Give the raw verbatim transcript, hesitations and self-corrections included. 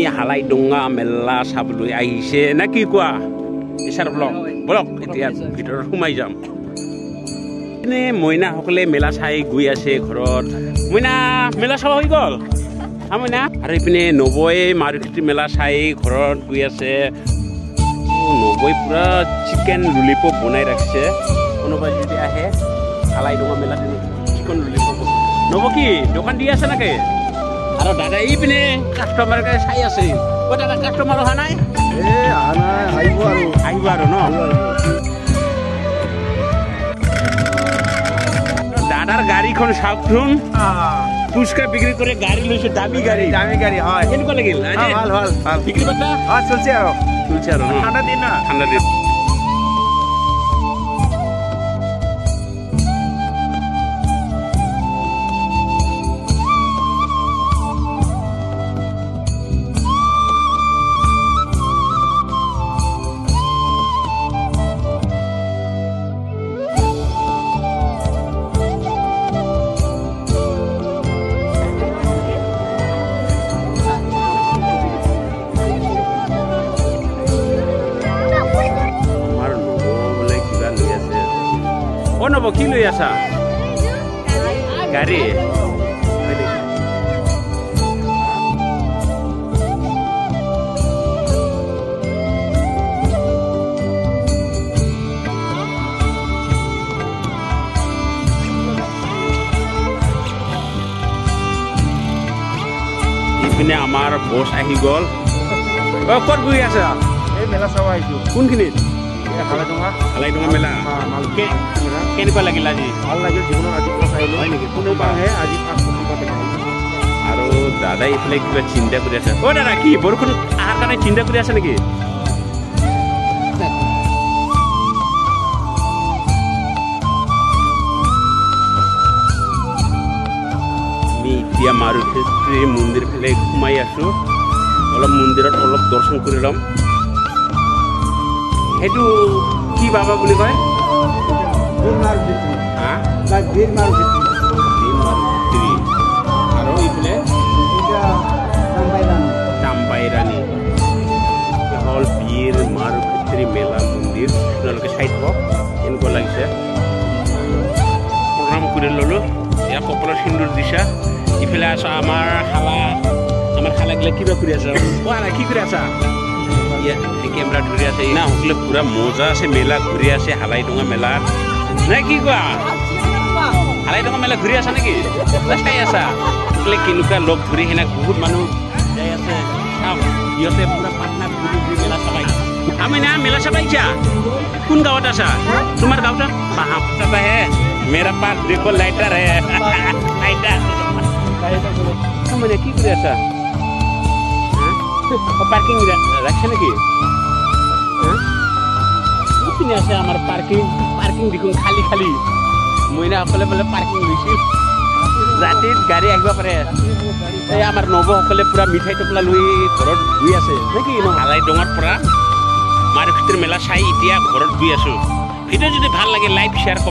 হালাই ডোঙা মেলা চাবলৈ আহিছে না কি কোৱা ইছাৰ ব্লগ বলক এতিয়া ভিতৰত সোমাই যাম এনে মইনাসকলে মেলা চাই গৈ আছে ঘৰত মইনা মেলা চাব হৈ গ'ল মইনা আৰু ইপিনে নবৈ মাৰুখেতি মেলা চাই ঘৰত গৈ আছে নবৈ পুৰা চিকেন ললিপপ বনাই ৰাখিছে কোনোবাই যদি আহে হালাই ডোঙা মেলা চিকেন ললিপপ নব কি দোকান দি আছে নাকি আৰু দাদা ইপিনে কাষ্টমাৰ চাই আছে অ দাদা কাষ্টমাৰ অহা নাই এ অহা নাই আহিব আৰু আহিব আৰু ন দাদাৰ গাড়ীখন চাওকচোন পুচকা বিক্ৰী কৰে গাড়ী লৈছে দামী গাড়ী দামী গাড়ী হয় কেনেকুৱা লাগিল ভাল ভাল ভাল বিক্ৰী বাৰ্তা অঁ চলছে আৰু চলছে আৰু ঠাণ্ডা দিন না ঠাণ্ডা দিন অ নব কি লৈ আছা গাড়ী ইপিনে আমাৰ বছ আহি গ'ল অ ক'ত গৈ আছা এই মেলা চাব আহিছোঁ কোনখিনিত হালাই ডোঙা হালাই ডোঙা মেলা কেনেকুৱা লাগিল আজি ভাল লাগিল জীৱনত আজি ফাৰ্ষ্ট আহিলোঁ হয় নেকি কোনোবা আহে আজি ফাৰ্ষ্ট আৰু দাদাই এইফালে কিবা চিন্তা কৰি আছে অ দাদা কি বৰষুণ অহাৰ কাৰণে চিন্তা কৰি আছে নেকি আমি এতিয়া মাৰুখেত্ৰী মন্দিৰ ফালে সোমাই আছো অলপ মন্দিৰত অলপ দৰ্শন কৰি ল'ম সেইটো কি বাবা বুলি কয় আৰু এইফালে চাম্বাই ৰাণী হ'ল বীৰ মাৰুখেত্ৰী মেলা মন্দিৰ আপোনালোকে চাই থাকক এনেকুৱা লাগিছে প্ৰণাম কৰি ল'লোঁ এয়া কপালৰ সিন্দুৰ দিছা ইফালে আছো আমাৰ শালা আমাৰ শালাগিলা কিবা কৰি আছা কোৱা কি কৰি আছা কেমেৰা ধৰি আছে না সকলে পুৰা মজা আছে মেলা ঘূৰি আছে হালাই ডোঙা মেলা নাই কি কোৱা হালাই ডোঙা মেলা ঘূৰি আছা নেকি চাই আছা সকলে কেনেকুৱা লগ ধৰি সেনে বহুত মানুহ যাই আছে চাওক সিহঁতে পুৰা পাটনা ঘূৰি ঘূৰি মেলা চাবাই আমি না মেলা চাবাইছা কোন গাঁৱত আছা তোমাৰ গাঁৱত বাহাপটা হে মেৰা পাছ দেখো লাইটাৰ হে লাইটাৰ মানে কি কৰি আছা পাৰ্কিং ৰাখছে নেকি ইপিনে আছে আমাৰ পাৰ্কিং পাৰ্কিং দেখোন খালী খালী মহিলাসকলে বোলে পাৰ্কিং লৈছিল ৰাতিত গাড়ী আহিব পাৰে এই আমাৰ নৱসকলে পুৰা মিঠাই টোপলা লৈ ঘৰত গৈ আছে নেকি হালাই ডোঙাৰ পৰা মাৰুখেত্ৰী মেলা চাই এতিয়া ঘৰত গৈ আছো ভিডিঅ' যদি ভাল লাগে লাইক শ্বেয়াৰ